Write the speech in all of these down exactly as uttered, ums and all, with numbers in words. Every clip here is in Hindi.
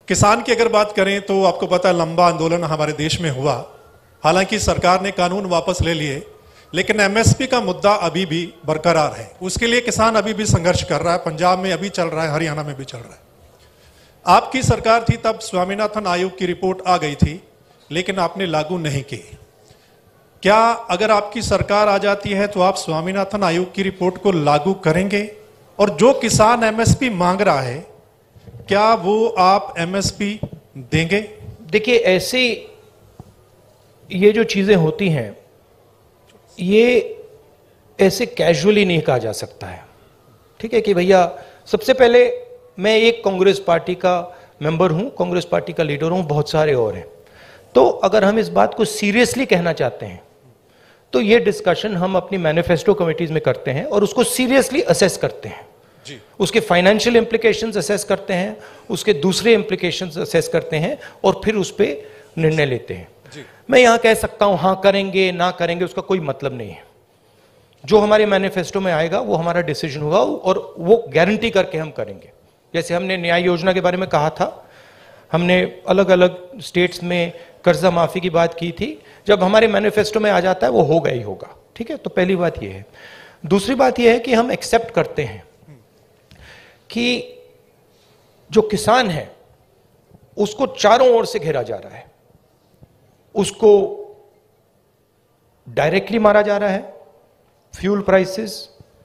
किसान की अगर बात करें तो आपको पता है लंबा आंदोलन हमारे देश में हुआ। हालांकि सरकार ने कानून वापस ले लिए, लेकिन एमएसपी का मुद्दा अभी भी बरकरार है। उसके लिए किसान अभी भी संघर्ष कर रहा है। पंजाब में अभी चल रहा है, हरियाणा में भी चल रहा है। आपकी सरकार थी तब स्वामीनाथन आयोग की रिपोर्ट आ गई थी, लेकिन आपने लागू नहीं की। क्या अगर आपकी सरकार आ जाती है तो आप स्वामीनाथन आयोग की रिपोर्ट को लागू करेंगे? और जो किसान एमएसपी मांग रहा है, क्या वो आप एमएसपी देंगे? देखिए, ऐसे ये जो चीजें होती हैं, ये ऐसे कैजुअली नहीं कहा जा सकता है। ठीक है कि भैया, सबसे पहले मैं एक कांग्रेस पार्टी का मेंबर हूं, कांग्रेस पार्टी का लीडर हूं, बहुत सारे और हैं। तो अगर हम इस बात को सीरियसली कहना चाहते हैं तो ये डिस्कशन हम अपनी मैनिफेस्टो कमिटीज में करते हैं और उसको सीरियसली असेस करते हैं जी। उसके फाइनेंशियल इंप्लीकेशंस असेस करते हैं, उसके दूसरे इंप्लीकेशंस असेस करते हैं और फिर उस पर निर्णय लेते हैं जी। मैं यहां कह सकता हूं हाँ करेंगे ना करेंगे, उसका कोई मतलब नहीं है। जो हमारे मैनिफेस्टो में आएगा वो हमारा डिसीजन होगा और वो गारंटी करके हम करेंगे। जैसे हमने न्याय योजना के बारे में कहा था, हमने अलग अलग स्टेट्स में कर्जा माफी की बात की थी। जब हमारे मैनिफेस्टो में आ जाता है वो होगा ही होगा। ठीक है, तो पहली बात ये है। दूसरी बात ये है कि हम एक्सेप्ट करते हैं कि जो किसान है उसको चारों ओर से घेरा जा रहा है। उसको डायरेक्टली मारा जा रहा है, फ्यूल प्राइसेस,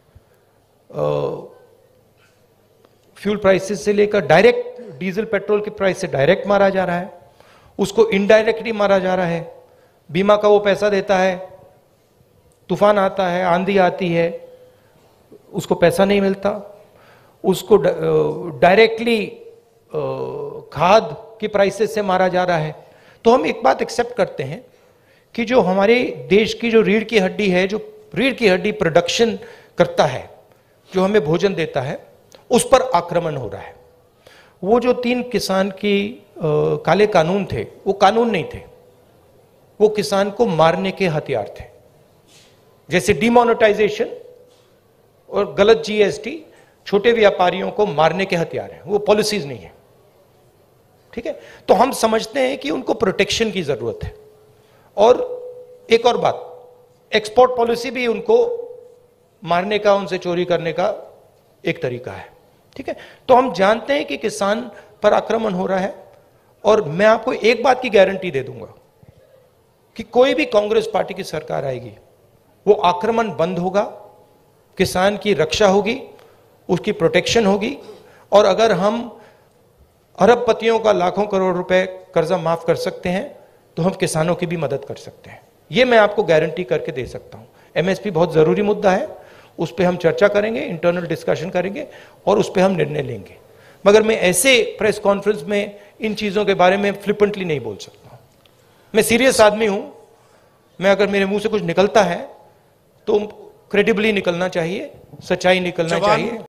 फ्यूल प्राइसेस से लेकर डायरेक्ट डीजल पेट्रोल के प्राइस से डायरेक्ट मारा जा रहा है। उसको इनडायरेक्टली मारा जा रहा है। बीमा का वो पैसा देता है, तूफान आता है, आंधी आती है, उसको पैसा नहीं मिलता। उसको डायरेक्टली खाद की प्राइसेस से मारा जा रहा है। तो हम एक बात एक्सेप्ट करते हैं कि जो हमारे देश की जो रीढ़ की हड्डी है, जो रीढ़ की हड्डी प्रोडक्शन करता है, जो हमें भोजन देता है, उस पर आक्रमण हो रहा है। वो जो तीन किसान की आ, काले कानून थे, वो कानून नहीं थे, वो किसान को मारने के हथियार थे। जैसे डिमोनेटाइजेशन और गलत जीएसटी छोटे व्यापारियों को मारने के हथियार हैं, वो पॉलिसीज नहीं है। ठीक है, तो हम समझते हैं कि उनको प्रोटेक्शन की जरूरत है। और एक और बात, एक्सपोर्ट पॉलिसी भी उनको मारने का, उनसे चोरी करने का एक तरीका है। ठीक है, तो हम जानते हैं कि किसान पर आक्रमण हो रहा है। और मैं आपको एक बात की गारंटी दे दूंगा कि कोई भी कांग्रेस पार्टी की सरकार आएगी, वो आक्रमण बंद होगा, किसान की रक्षा होगी, उसकी प्रोटेक्शन होगी। और अगर हम अरबपतियों का लाखों करोड़ रुपए कर्जा माफ कर सकते हैं तो हम किसानों की भी मदद कर सकते हैं। ये मैं आपको गारंटी करके दे सकता हूं। एमएसपी बहुत जरूरी मुद्दा है, उस पर हम चर्चा करेंगे, इंटरनल डिस्कशन करेंगे और उस पर हम निर्णय लेंगे। मगर मैं ऐसे प्रेस कॉन्फ्रेंस में इन चीजों के बारे में फ्लिपेंटली नहीं बोल सकता। मैं सीरियस आदमी हूं। मैं अगर मेरे मुंह से कुछ निकलता है तो क्रेडिबली निकलना चाहिए, सच्चाई निकलना चाहिए।